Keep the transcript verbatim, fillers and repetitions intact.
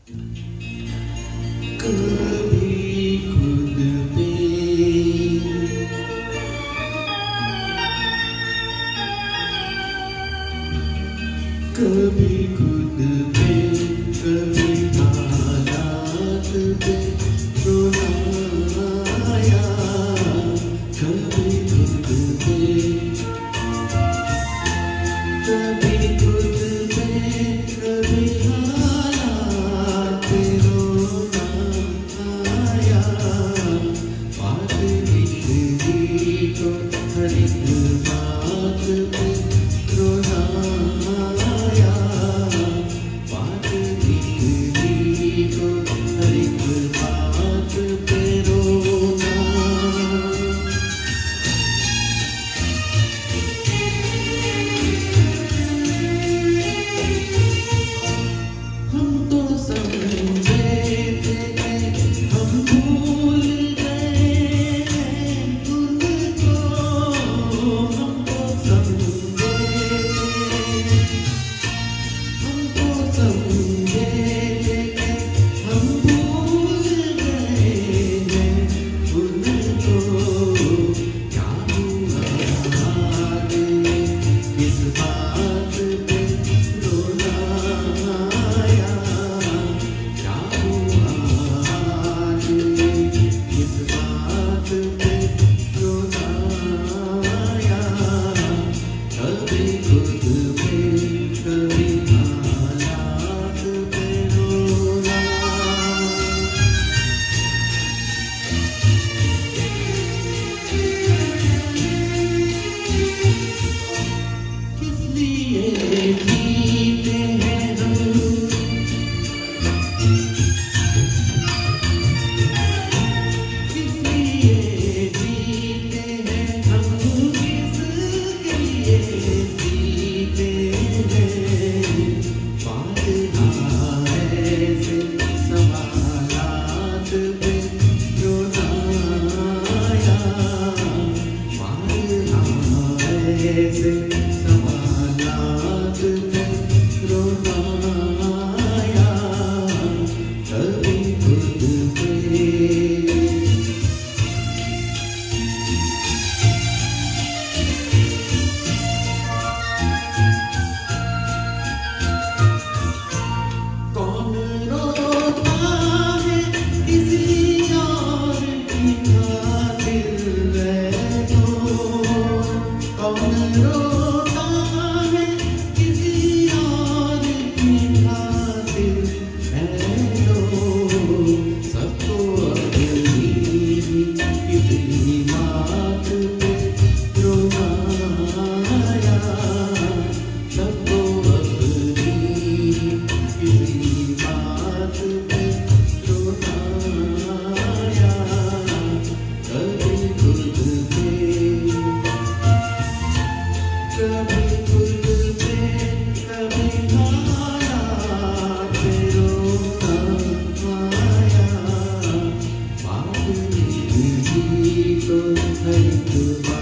कभी खुद पे कभी खुद पे कभी हालात पे रोना आया कभी खुद पे कभी खुद पे कभी हालात पे रोना आया बात दिखती तो हर एक बात पे रोना आया बात दिखती तो हर एक बात पे रोना हम तो समझे थे हम भूल गए हैं खुद को हम तो समझे थे हम तो समझे थे हम भूल गए हैं खुद को क्या हुआ आज किस बात पे रोना आया क्या हुआ आज किस बात पे रोना आया कभी खुद पे कभी हालात पे रोना किस लिए जीते हैं हम किस लिए जीते हैं हम किसके लिए जीते हैं बात ऐसे सवालात पे रोना आया बात ऐसे सवालात पे रोना आया कभी खुद पे कौन रोता है किसी और की खातिर रह दो कौन रोता है किसी और की खातिर रह दो सबको अपनी किसी बात पे रोना आया सबको अपनी किसी बात पे रोना आया कभी खुद पे कभी खुद पे कभी हालात पे रोना आया बात दिखती तो हर एक